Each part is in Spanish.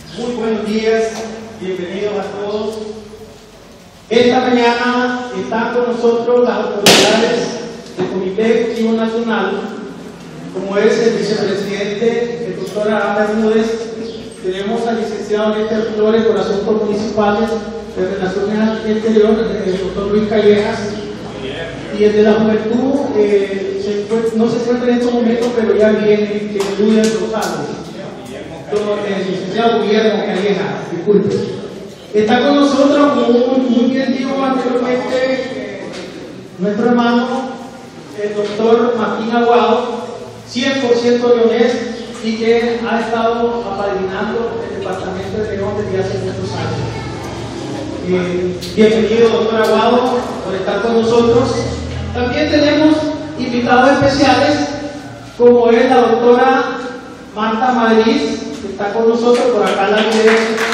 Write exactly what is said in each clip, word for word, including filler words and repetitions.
Muy buenos días, bienvenidos a todos. Esta mañana están con nosotros las autoridades del Comité Ejecutivo Nacional, como es el vicepresidente, el doctor Aranda Bermúdez. Tenemos al licenciado Néstor Flores por Asuntos Municipales de Relaciones Exteriores, el doctor Luis Callejas, y el de la Juventud eh, se encuentra, no se encuentra en estos momentos, pero ya viene, que estudia en Rosales. El licenciado Guillermo Callejas, disculpe. Está con nosotros, como muy bien dijo anteriormente, eh, nuestro hermano, el doctor Martín Aguado, cien por ciento leonés, y que ha estado apadrinando el departamento de León desde hace muchos años. Eh, bienvenido, doctor Aguado, por estar con nosotros. También tenemos invitados especiales, como es la doctora Marta Madrid, que está con nosotros, por acá la líder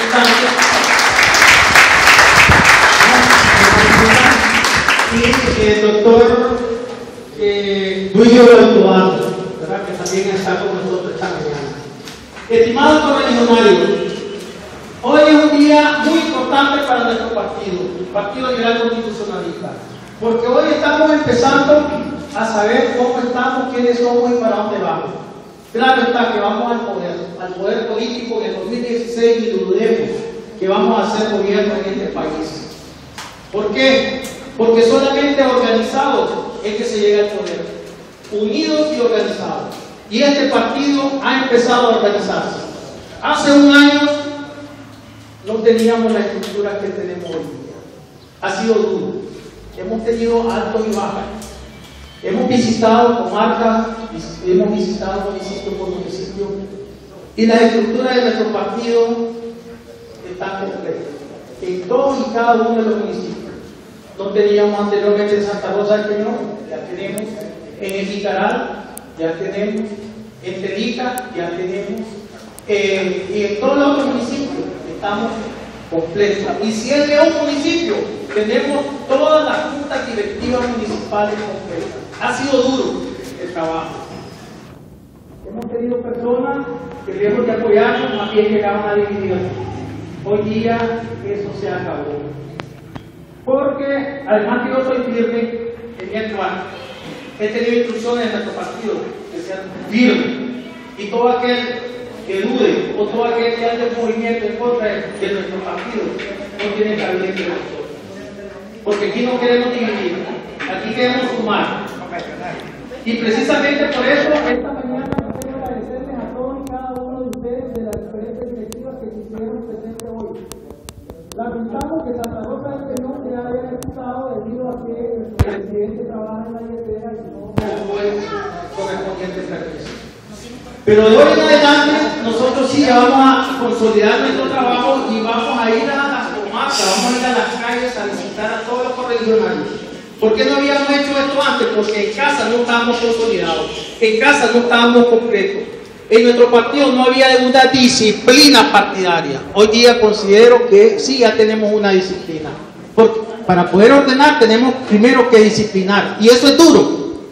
y el doctor eh, Luis Altoano, que también está con nosotros esta mañana. Estimados correligionarios, hoy es un día muy importante para nuestro partido, el Partido Liberal Constitucionalista, porque hoy estamos empezando a saber cómo estamos, quiénes somos y para dónde vamos. Claro está que vamos al poder, al poder político en el dos mil dieciséis, y dudemos que vamos a hacer gobierno en este país. ¿Por qué? Porque solamente organizados es que se llega al poder, unidos y organizados. Y este partido ha empezado a organizarse. Hace un año no teníamos la estructura que tenemos hoy día. Ha sido duro. Hemos tenido altos y bajos. Hemos visitado comarcas, hemos visitado municipio por municipio, y las estructuras de nuestro partido están completas en todos y cada uno de los municipios. No teníamos anteriormente en Santa Rosa del Peñón, ya tenemos; en el Jicaral, ya tenemos; en Telica, ya tenemos; eh, y en todos los otros municipios estamos completos. Y si es de un municipio, tenemos todas las juntas directivas municipales completas. Ha sido duro el trabajo. Hemos tenido personas que lejos de apoyarnos, más bien llegaban a dividirnos. Hoy día eso se acabó. Porque además que yo soy firme en mi actuar, he tenido instrucciones de nuestro partido que sean firmes. Y todo aquel que dude o todo aquel que haya un movimiento en contra de nuestro partido no tiene cabida entre nosotros. Porque aquí no queremos dividir, aquí queremos sumar. Y precisamente por eso, esta mañana quiero agradecerles a todos y cada uno de ustedes de las diferentes directivas que se hicieron presentes hoy. Lamentamos que Santa Rosa del Peñón se haya ejecutado debido a que el presidente trabaja en la billetera y no tuvo el correspondiente servicio. Pero de hoy en adelante, nosotros sí ya vamos a consolidar nuestro trabajo y vamos a ir a las comarcas, vamos a ir a las calles a visitar a todos los correligionarios. ¿Por qué no habíamos hecho esto antes? Porque en casa no estábamos consolidados, en casa no estábamos completos. En nuestro partido no había una disciplina partidaria. Hoy día considero que sí, ya tenemos una disciplina. Porque para poder ordenar tenemos primero que disciplinar. Y eso es duro.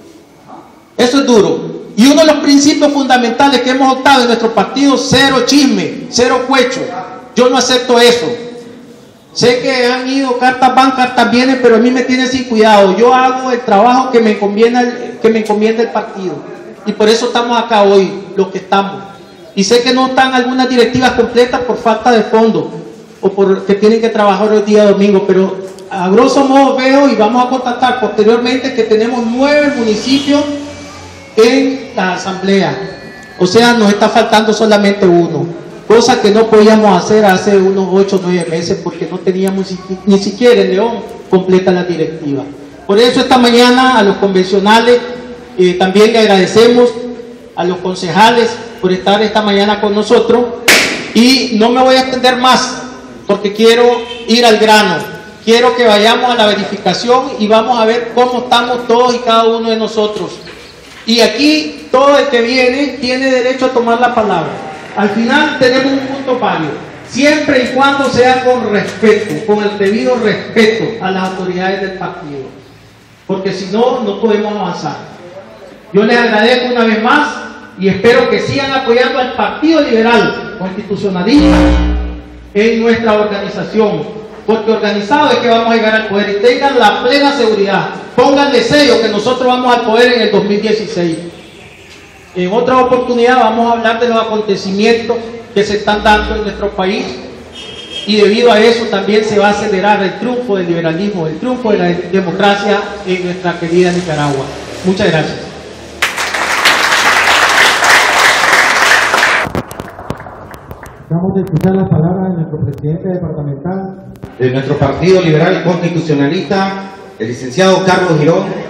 Eso es duro. Y uno de los principios fundamentales que hemos optado en nuestro partido: cero chisme, cero cuecho. Yo no acepto eso. Sé que han ido, cartas van, cartas vienen, pero a mí me tiene sin cuidado. Yo hago el trabajo que me encomienda, que me encomienda el partido. Y por eso estamos acá hoy, los que estamos. Y sé que no están algunas directivas completas por falta de fondo, o porque tienen que trabajar el día domingo, pero a grosso modo veo, y vamos a constatar posteriormente, que tenemos nueve municipios en la asamblea. O sea, nos está faltando solamente uno. Cosa que no podíamos hacer hace unos ocho o nueve meses porque no teníamos ni siquiera en León completa la directiva. Por eso esta mañana a los convencionales eh, también le agradecemos, a los concejales por estar esta mañana con nosotros, y no me voy a extender más porque quiero ir al grano. Quiero que vayamos a la verificación y vamos a ver cómo estamos todos y cada uno de nosotros. Y aquí todo el que viene tiene derecho a tomar la palabra. Al final tenemos un punto pario, siempre y cuando sea con respeto, con el debido respeto a las autoridades del partido, porque si no, no podemos avanzar. Yo les agradezco una vez más y espero que sigan apoyando al Partido Liberal Constitucionalista en nuestra organización, porque organizado es que vamos a llegar al poder, y tengan la plena seguridad, pónganle sello que nosotros vamos al poder en el dos mil dieciséis. En otra oportunidad vamos a hablar de los acontecimientos que se están dando en nuestro país, y debido a eso también se va a acelerar el triunfo del liberalismo, el triunfo de la democracia en nuestra querida Nicaragua. Muchas gracias. Vamos a escuchar las palabras de nuestro presidente departamental de nuestro Partido Liberal Constitucionalista, el licenciado Carlos Girón.